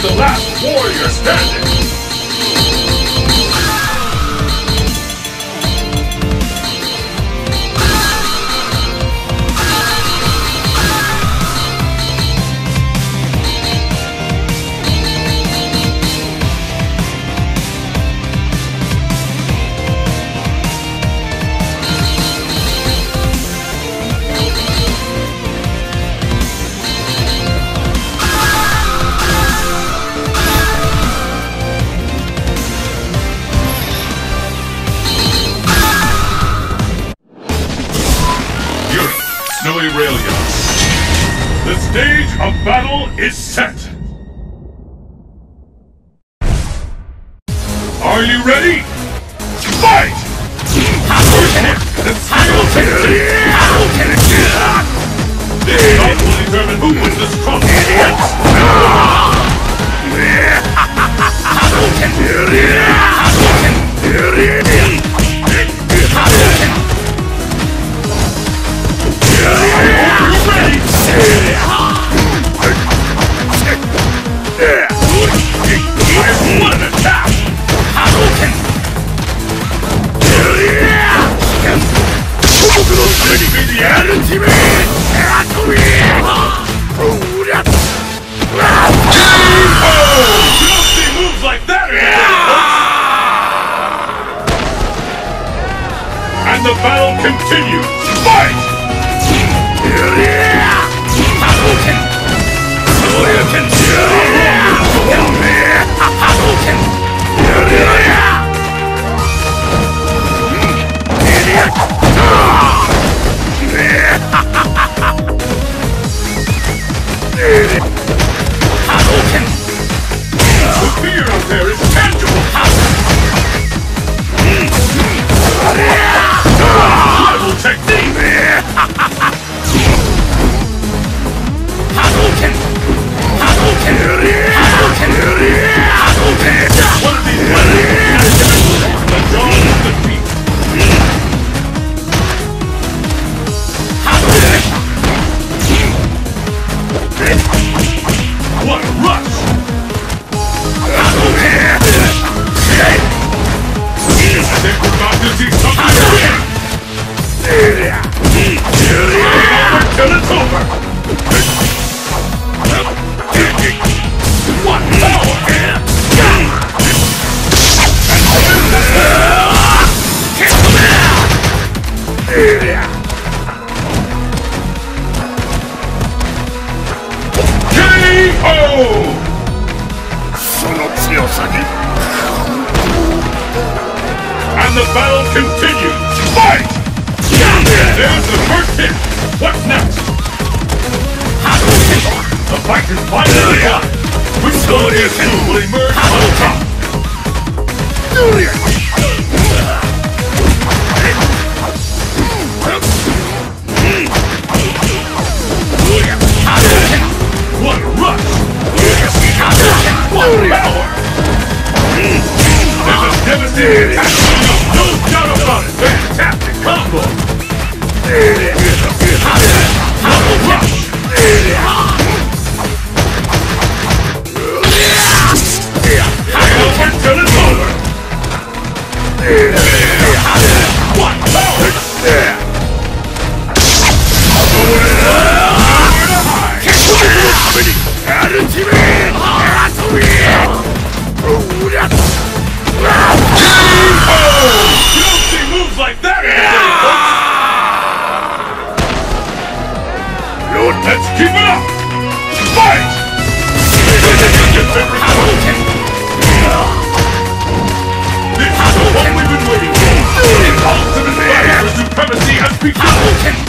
the last warrior standing. Aurelia. The stage of battle is set. Are you ready? Fight! This fight will determine who wins the strongest. What an attack! The ultimate! You don't see moves like that anymore, and the battle continues! Fight! The fear out there is tangible! Level technique! One of these the jaws of defeat! What a rush! I think we're about to see something big! Till it's over! What power! And the battle continues! Fight! There's the first hit! What's next? The fight is finally begun! Which soldiers will emerge on top? What a rush! What power! There's a devastating attack! No doubt about it! Fantastic combo! What a rush! Until it's over! What power! You don't see moves like that anymore, folks! Let's keep it up! Fight! This is the one we've been waiting for! The ultimate fight for supremacy has begun!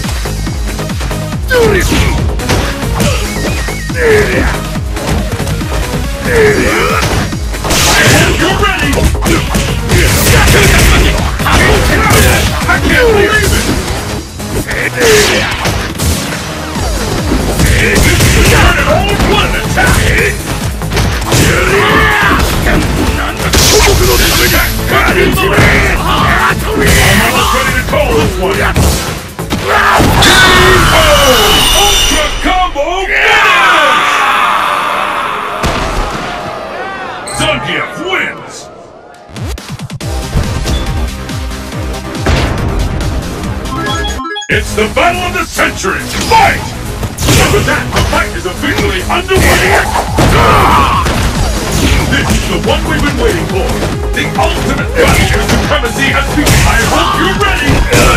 You're ready! I can't believe it! This is turn it all in one attack! Almost ready to call this one! Ultra Combo Finish! Zangief wins! It's the battle of the century! Fight! And with that, the fight is officially underway! This is the one we've been waiting for! The ultimate battle of supremacy has begun! I hope you're ready!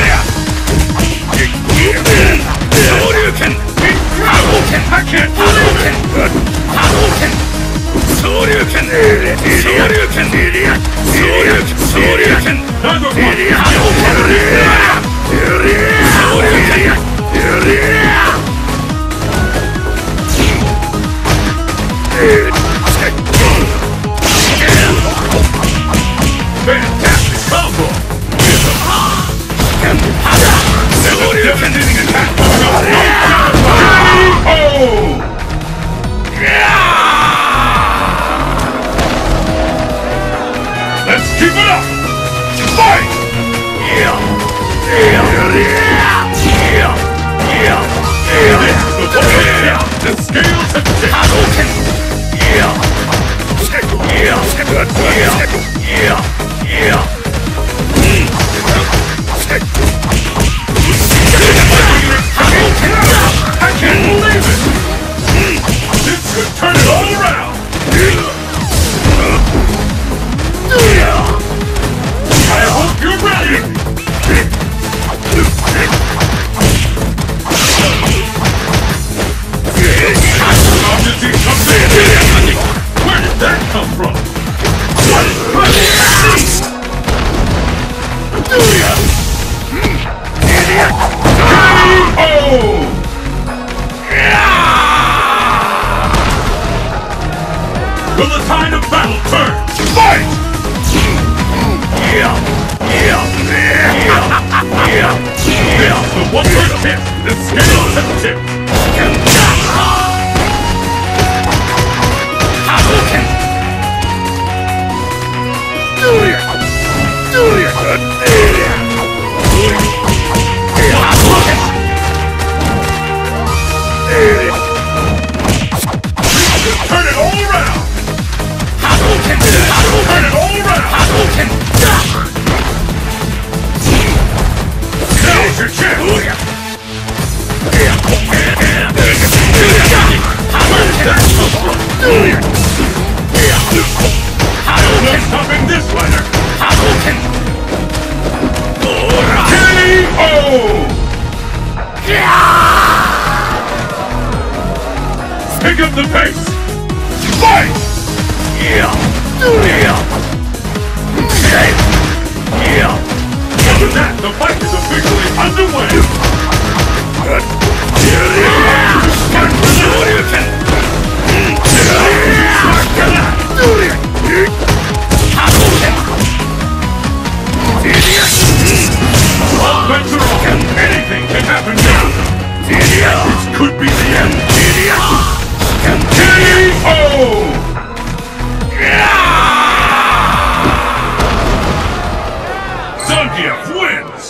Shoryuken! Hadouken! I can't believe it! Hadouken! Shoryuken! Shoryuken! Shoryuken! Another one! Hadouken! Fantastic combo! Devastating attack! Oh! Let's keep it up! Fight! The scales have tipped! Hadouken! I can't believe it! This could turn it all around! I hope you're ready! Where did that come from? Will the tide of battle turn? Fight! The one-word tip! The scales have tipped! Hadouken! Turn it all around! Hadouken! Turn it all around! Hadouken! Now's your chance! Where did that come from? No stopping this fighter! Hadouken! KO! Pick up the pace! Fight! After that, the fight is officially underway! All bets are off! Anything can happen now! This could be the end! KO! Zangief wins!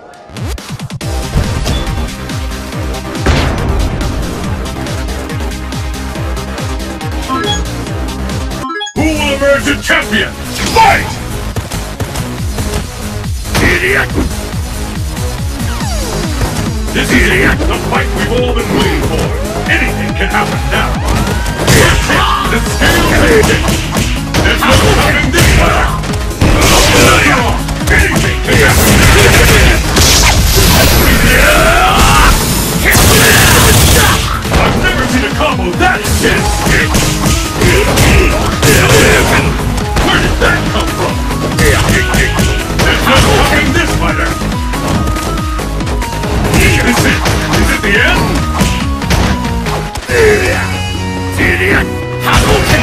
Who will emerge a champion? Fight! This is the fight we've all been waiting for. Anything can happen now. The scales have tipped. There's no stopping this fighter. Anything can happen now. I've never seen a combo that intense. Where did that come from? There's no stopping this fighter. Is it the end? Hadouken!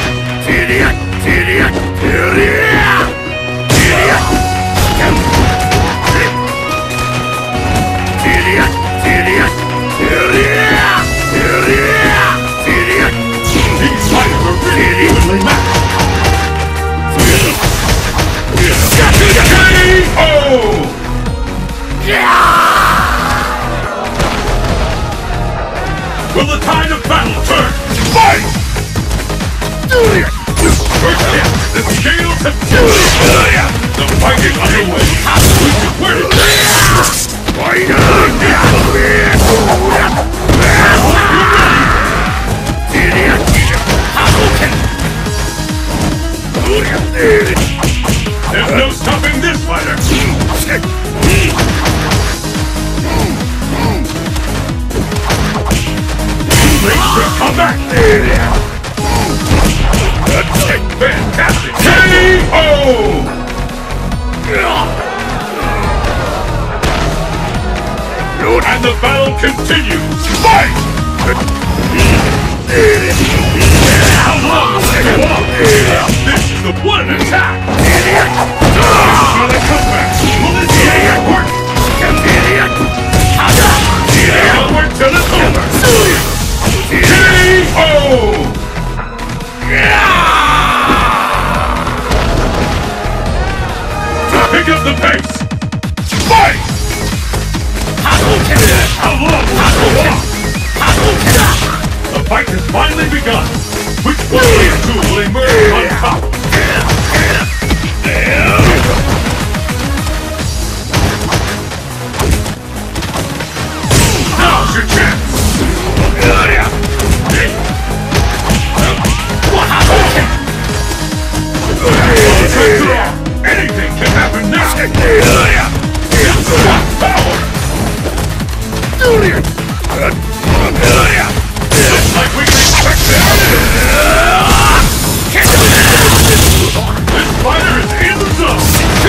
These fighters are really evenly matched. KO! Will the tide of battle turn? Fight! First hit! The fight is underway. Where is There's no stopping this fighter! Come back! Fantastic! K.O. And the battle continues! Fight! How long will they go on? This is the one attack! Another comeback! Will this work? Onward till it's over! K.O. Pick up the pace! Fight! How long will this go on? The fight has finally begun! Which one of these two will emerge on top? Now's your chance! Anything can happen now! What power! Looks like we can expect this! This fighter is in the zone!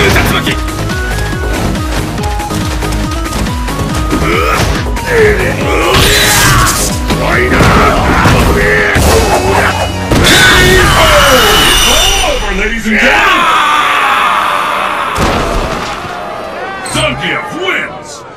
It's all over, ladies and gentlemen! Zangief wins!